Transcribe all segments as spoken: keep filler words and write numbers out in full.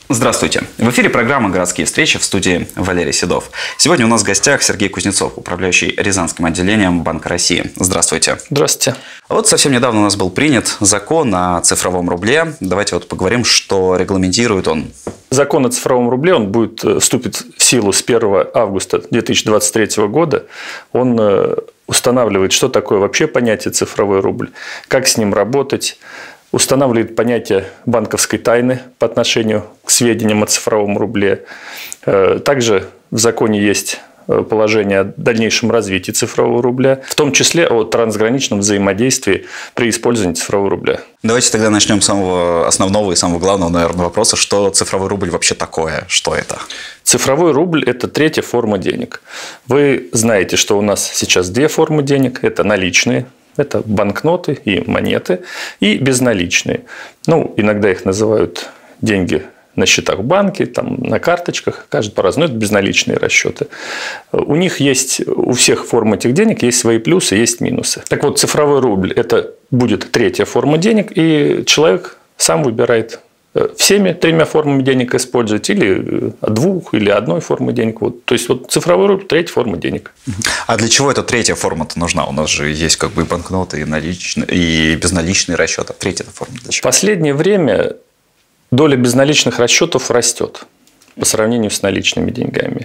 Здравствуйте. В эфире программа «Городские встречи», в студии Валерий Седов. Сегодня у нас в гостях Сергей Кузнецов, управляющий Рязанским отделением Банка России. Здравствуйте. Здравствуйте. Вот совсем недавно у нас был принят закон о цифровом рубле. Давайте вот поговорим, что регламентирует он. Закон о цифровом рубле, он будет, вступит в силу с первого августа две тысячи двадцать третьего года. Он устанавливает, что такое вообще понятие цифровой рубль, как с ним работать, устанавливает понятие банковской тайны по отношению к сведениям о цифровом рубле. Также в законе есть положение о дальнейшем развитии цифрового рубля, в том числе о трансграничном взаимодействии при использовании цифрового рубля. Давайте тогда начнем с самого основного и самого главного, наверное, вопроса. Что цифровой рубль вообще такое? Что это? Цифровой рубль – это третья форма денег. Вы знаете, что у нас сейчас две формы денег. Это наличные. Это банкноты и монеты, и безналичные. Ну, иногда их называют деньги на счетах в банке, там, на карточках, каждый по-разному, это безналичные расчеты. У них есть, у всех форм этих денег есть свои плюсы, есть минусы. Так вот, цифровой рубль – это будет третья форма денег, и человек сам выбирает, всеми тремя формами денег использовать, или двух, или одной формы денег. Вот. То есть, вот цифровой рубль – третья форма денег. А для чего эта третья форма-то нужна? У нас же есть как бы и банкноты, и, наличные, и безналичные расчеты. Третья форма для чего? В последнее время доля безналичных расчетов растет по сравнению с наличными деньгами.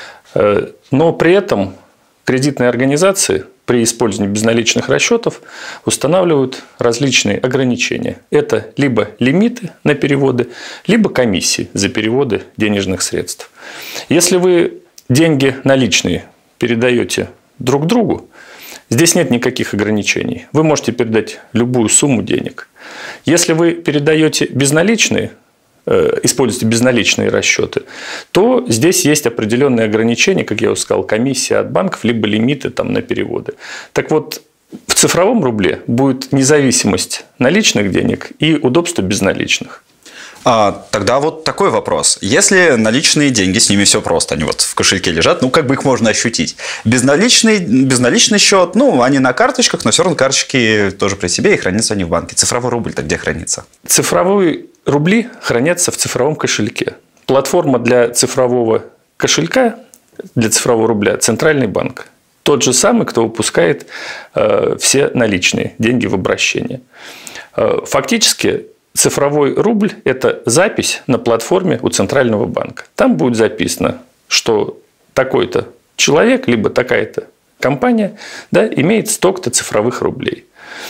Но при этом кредитные организации при использовании безналичных расчетов устанавливают различные ограничения. Это либо лимиты на переводы, либо комиссии за переводы денежных средств. Если вы деньги наличные передаете друг другу, здесь нет никаких ограничений. Вы можете передать любую сумму денег. Если вы передаете безналичные, используете безналичные расчеты, то здесь есть определенные ограничения, как я уже сказал, комиссия от банков, либо лимиты там, на переводы. Так вот, в цифровом рубле будет независимость наличных денег и удобство безналичных. А, тогда вот такой вопрос. Если наличные деньги, с ними все просто, они вот в кошельке лежат, ну, как бы их можно ощутить. Безналичный, безналичный счет, ну, они на карточках, но все равно карточки тоже при себе, и хранятся они в банке. Цифровой рубль-то где хранится? Цифровые рубли хранятся в цифровом кошельке. Платформа для цифрового кошелька, для цифрового рубля – Центральный банк. Тот же самый, кто выпускает э, все наличные деньги в обращение. Э, фактически, цифровой рубль – это запись на платформе у Центрального банка. Там будет записано, что такой-то человек, либо такая-то компания, да, имеет столько-то цифровых рублей.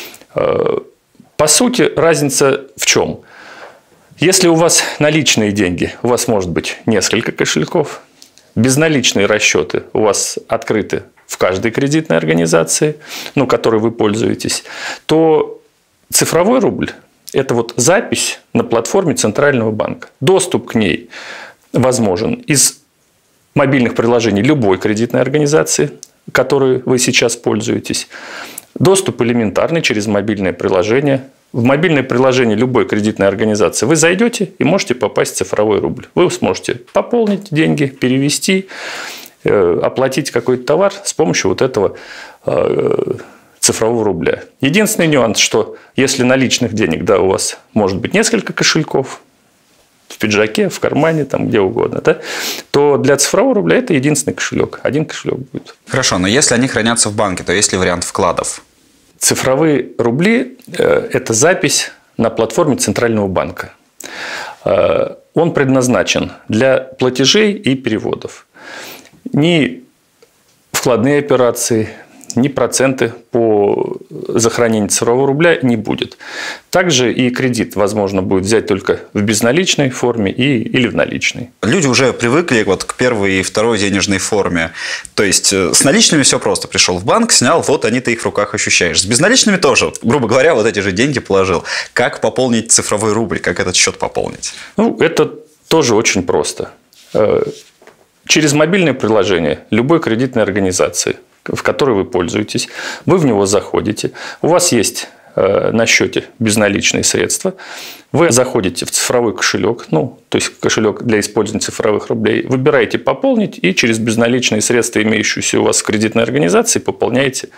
По сути, разница в чем? Если у вас наличные деньги, у вас может быть несколько кошельков, безналичные расчеты у вас открыты в каждой кредитной организации, ну, которой вы пользуетесь, то цифровой рубль – это вот запись на платформе Центрального банка. Доступ к ней возможен из мобильных приложений любой кредитной организации, которой вы сейчас пользуетесь. Доступ элементарный через мобильное приложение. В мобильное приложение любой кредитной организации вы зайдете и можете попасть в цифровой рубль. Вы сможете пополнить деньги, перевести, оплатить какой-то товар с помощью вот этого цифрового рубля. Единственный нюанс, что если наличных денег, да, у вас может быть несколько кошельков, в пиджаке, в кармане, там где угодно, да, то для цифрового рубля это единственный кошелек. Один кошелек будет. Хорошо, но если они хранятся в банке, то есть ли вариант вкладов? Цифровые рубли – это запись на платформе Центрального банка. Он предназначен для платежей и переводов. Ни вкладные операции, ни проценты по захоронению цифрового рубля не будет. Также и кредит возможно будет взять только в безналичной форме и, или в наличной. Люди уже привыкли вот к первой и второй денежной форме. То есть с наличными все просто. Пришел в банк, снял, вот они ты их в руках ощущаешь. С безналичными тоже, грубо говоря, вот эти же деньги положил. Как пополнить цифровой рубль? Как этот счет пополнить? Ну, это тоже очень просто. Через мобильное приложение любой кредитной организации, в которой вы пользуетесь, вы в него заходите, у вас есть э, на счете безналичные средства, вы заходите в цифровой кошелек, ну, то есть кошелек для использования цифровых рублей, выбираете «Пополнить» и через безналичные средства, имеющиеся у вас в кредитной организации, пополняете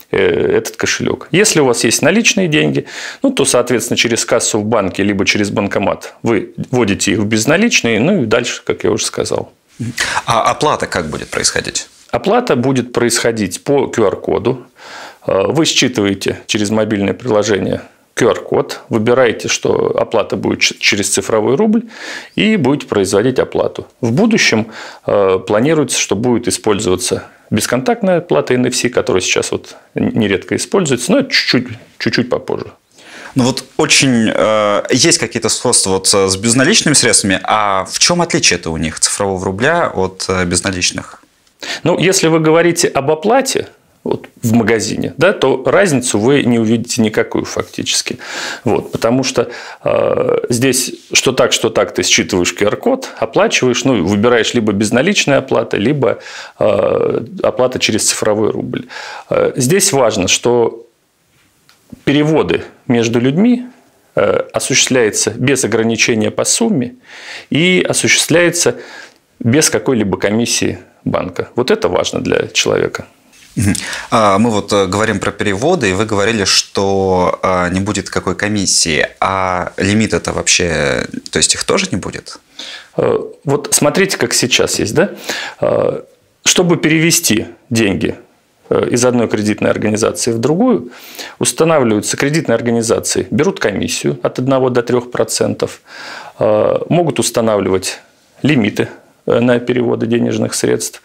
этот кошелек. Если у вас есть наличные деньги, ну, то, соответственно, через кассу в банке, либо через банкомат вы вводите их в безналичные, ну и дальше, как я уже сказал. А оплата как будет происходить? Оплата будет происходить по ку ар коду. Вы считываете через мобильное приложение ку ар код, выбираете, что оплата будет через цифровой рубль, и будете производить оплату. В будущем планируется, что будет использоваться бесконтактная оплата эн эф си, которая сейчас вот нередко используется, но чуть-чуть, чуть-чуть попозже. Ну вот очень э, есть какие-то сходства вот с безналичными средствами, а в чем отличие это у них цифрового рубля от э, безналичных? Ну, если вы говорите об оплате вот, в магазине, да, то разницу вы не увидите никакую фактически. Вот, потому что э, здесь что так, что так ты считываешь ку ар код, оплачиваешь, ну, выбираешь либо безналичная оплата, либо э, оплата через цифровой рубль. Э, здесь важно, что переводы между людьми э, осуществляются без ограничения по сумме и осуществляется без какой-либо комиссии банка. Вот это важно для человека. Мы вот говорим про переводы, и вы говорили, что не будет какой комиссии, а лимит это вообще, то есть их тоже не будет? Вот смотрите, как сейчас есть, да? Чтобы перевести деньги из одной кредитной организации в другую, устанавливаются кредитные организации, берут комиссию от одного до трёх процентов, могут устанавливать лимиты на переводы денежных средств.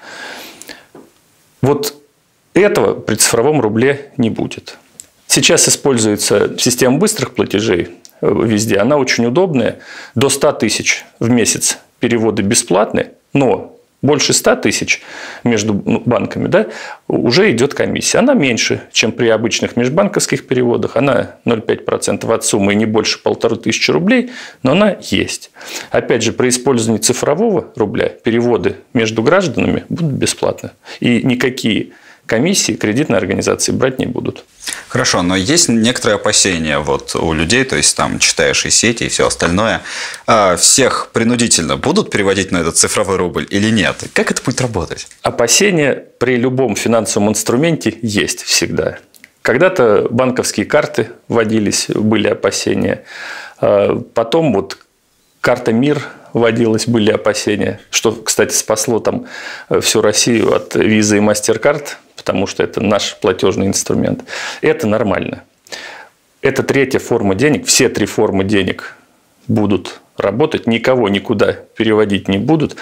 Вот этого при цифровом рубле не будет. Сейчас используется система быстрых платежей везде. Она очень удобная. До ста тысяч в месяц переводы бесплатные, но больше ста тысяч между банками, да, уже идет комиссия. Она меньше, чем при обычных межбанковских переводах. Она ноль целых пять десятых процента от суммы и не больше полторы тысячи рублей, но она есть. Опять же, при использовании цифрового рубля переводы между гражданами будут бесплатны. И никакие комиссии кредитные организации брать не будут. Хорошо, но есть некоторые опасения вот у людей, то есть там читаешь и сети, и все остальное. Всех принудительно будут переводить на этот цифровой рубль или нет? Как это будет работать? Опасения при любом финансовом инструменте есть всегда. Когда-то банковские карты вводились, были опасения. Потом вот карта МИР вводилась, были опасения, что, кстати, спасло там всю Россию от Visa и MasterCard, потому что это наш платежный инструмент. Это нормально. Это третья форма денег. Все три формы денег будут работать, никого никуда переводить не будут.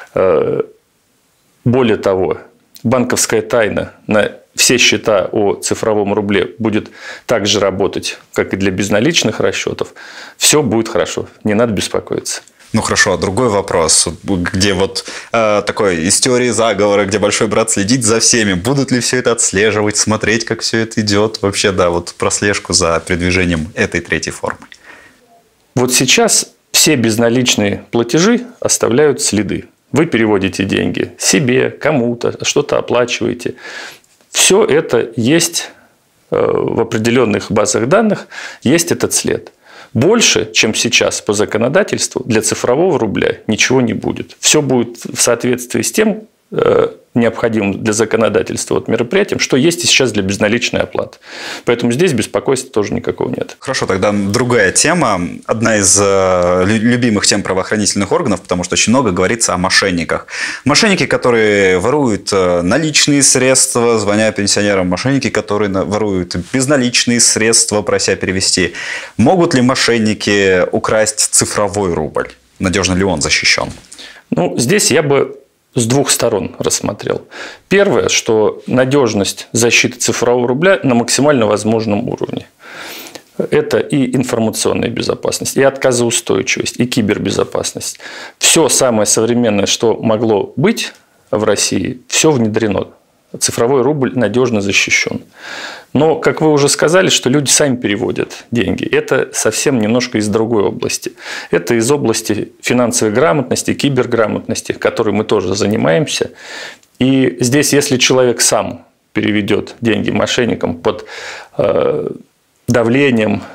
Более того, банковская тайна на все счета о цифровом рубле будет так же работать, как и для безналичных расчетов. Все будет хорошо, не надо беспокоиться. Ну хорошо, а другой вопрос, где вот э, такой из теории заговора, где большой брат следит за всеми, будут ли все это отслеживать, смотреть, как все это идет, вообще, да, вот прослежку за передвижением этой третьей формы. Вот сейчас все безналичные платежи оставляют следы. Вы переводите деньги себе, кому-то, что-то оплачиваете. Все это есть э, в определенных базах данных, есть этот след. Больше, чем сейчас по законодательству, для цифрового рубля ничего не будет. Все будет в соответствии с тем э, необходимым для законодательства вот мероприятием, что есть и сейчас для безналичной оплаты. Поэтому здесь беспокойства тоже никакого нет. Хорошо, тогда другая тема. Одна из э, любимых тем правоохранительных органов, потому что очень много говорится о мошенниках. Мошенники, которые воруют наличные средства, звоня пенсионерам, мошенники, которые воруют безналичные средства, прося перевести. Могут ли мошенники украсть цифровой рубль? Надежно ли он защищен? Ну, здесь я бы с двух сторон рассмотрел. Первое, что надежность защиты цифрового рубля на максимально возможном уровне. Это и информационная безопасность, и отказоустойчивость, и кибербезопасность. Все самое современное, что могло быть в России, все внедрено. Цифровой рубль надежно защищен. Но, как вы уже сказали, что люди сами переводят деньги. Это совсем немножко из другой области. Это из области финансовой грамотности, киберграмотности, которой мы тоже занимаемся. И здесь, если человек сам переведет деньги мошенникам под э, давлением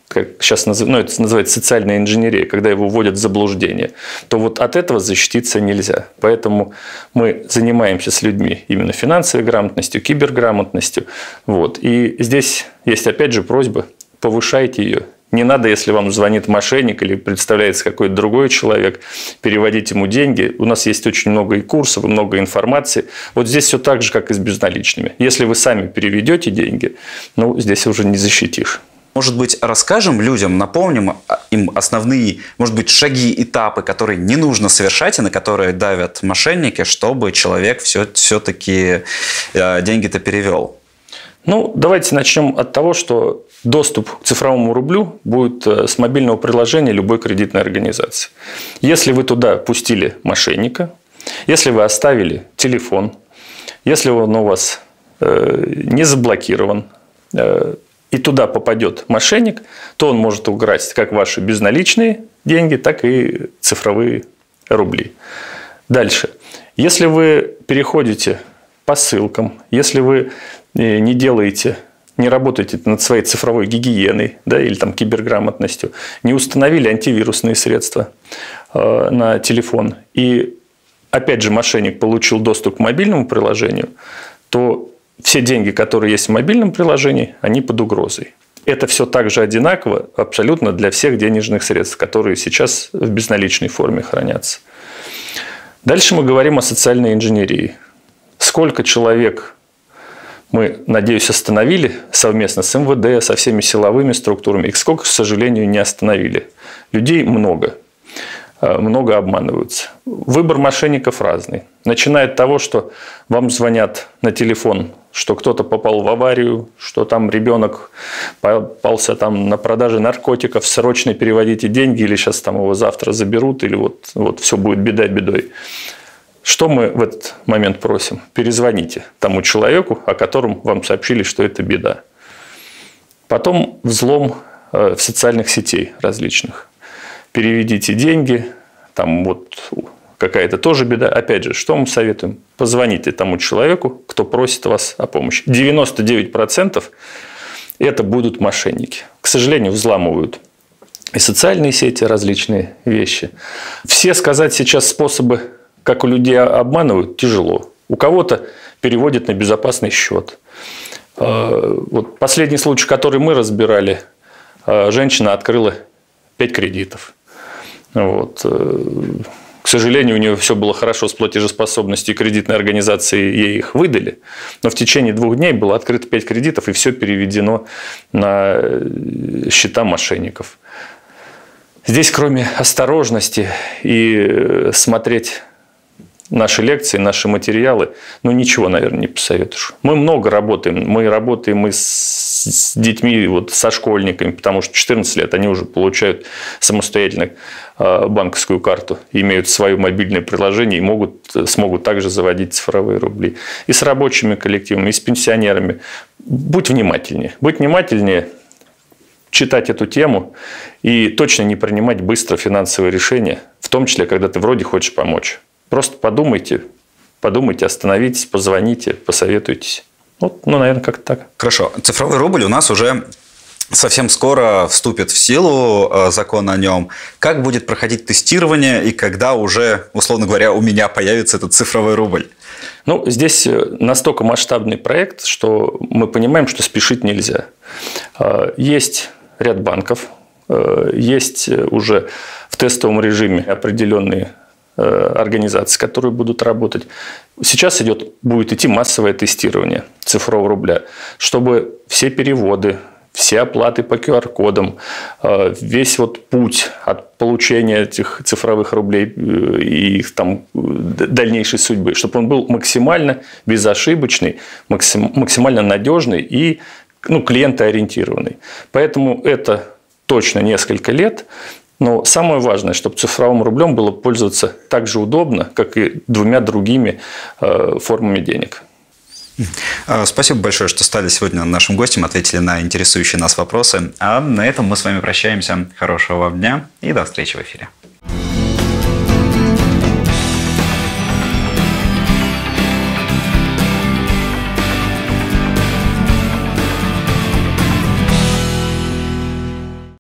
как сейчас называют, ну, это называется социальная инженерия, когда его вводят в заблуждение, то вот от этого защититься нельзя. Поэтому мы занимаемся с людьми именно финансовой грамотностью, киберграмотностью. Вот. И здесь есть, опять же, просьба: повышайте ее. Не надо, если вам звонит мошенник или представляется какой-то другой человек, переводить ему деньги. У нас есть очень много и курсов, и много информации. Вот здесь все так же, как и с безналичными. Если вы сами переведете деньги, ну, здесь уже не защитишь. Может быть, расскажем людям, напомним им основные, может быть, шаги, этапы, которые не нужно совершать и на которые давят мошенники, чтобы человек все, все-таки э, деньги-то перевел? Ну, давайте начнем от того, что доступ к цифровому рублю будет с мобильного приложения любой кредитной организации. Если вы туда пустили мошенника, если вы оставили телефон, если он у вас э, не заблокирован, э, и туда попадет мошенник, то он может украсть как ваши безналичные деньги, так и цифровые рубли. Дальше. Если вы переходите по ссылкам, если вы не делаете, не работаете над своей цифровой гигиеной, да, или там киберграмотностью, не установили антивирусные средства э, на телефон, и опять же мошенник получил доступ к мобильному приложению, то все деньги, которые есть в мобильном приложении, они под угрозой. Это все также одинаково абсолютно для всех денежных средств, которые сейчас в безналичной форме хранятся. Дальше мы говорим о социальной инженерии. Сколько человек мы, надеюсь, остановили совместно с эм вэ дэ, со всеми силовыми структурами, и сколько, к сожалению, не остановили. Людей много. Много обманываются. Выбор мошенников разный. Начиная от того, что вам звонят на телефон, что кто-то попал в аварию, что там ребенок попался там на продаже наркотиков, срочно переводите деньги, или сейчас там его завтра заберут, или вот, вот все будет беда бедой. Что мы в этот момент просим? Перезвоните тому человеку, о котором вам сообщили, что это беда. Потом взлом в социальных сетей различных. Переведите деньги, там вот какая-то тоже беда. Опять же, что мы советуем? Позвоните тому человеку, кто просит вас о помощи. девяносто девять процентов это будут мошенники. К сожалению, взламывают и социальные сети, различные вещи. Все сказать сейчас способы, как у людей обманывают, тяжело. У кого-то переводят на безопасный счет. Вот последний случай, который мы разбирали, женщина открыла пять кредитов. Вот. К сожалению, у нее все было хорошо с платежеспособностью, и кредитной организации ей их выдали. Но в течение двух дней было открыто пять кредитов, и все переведено на счета мошенников. Здесь, кроме осторожности и смотреть наши лекции, наши материалы, ну, ничего, наверное, не посоветуешь. Мы много работаем. Мы работаем и с детьми, вот, со школьниками, потому что четырнадцать лет они уже получают самостоятельно банковскую карту, имеют свое мобильное приложение и могут, смогут также заводить цифровые рубли. И с рабочими коллективами, и с пенсионерами. Будь внимательнее. Будь внимательнее, читать эту тему и точно не принимать быстро финансовые решения, в том числе, когда ты вроде хочешь помочь. Просто подумайте, подумайте, остановитесь, позвоните, посоветуйтесь. Вот, ну, наверное, как-то так. Хорошо. Цифровой рубль у нас уже совсем скоро вступит в силу, закон о нем. Как будет проходить тестирование и когда уже, условно говоря, у меня появится этот цифровой рубль? Ну, здесь настолько масштабный проект, что мы понимаем, что спешить нельзя. Есть ряд банков, есть уже в тестовом режиме определенные организации, которые будут работать. Сейчас идет, будет идти массовое тестирование цифрового рубля, чтобы все переводы, все оплаты по ку ар кодам, весь вот путь от получения этих цифровых рублей и их там дальнейшей судьбы, чтобы он был максимально безошибочный, максимально надежный и, ну, клиентоориентированный. Поэтому это точно несколько лет. Но самое важное, чтобы цифровым рублем было пользоваться так же удобно, как и двумя другими формами денег. Спасибо большое, что стали сегодня нашим гостем, ответили на интересующие нас вопросы. А на этом мы с вами прощаемся. Хорошего вам дня и до встречи в эфире.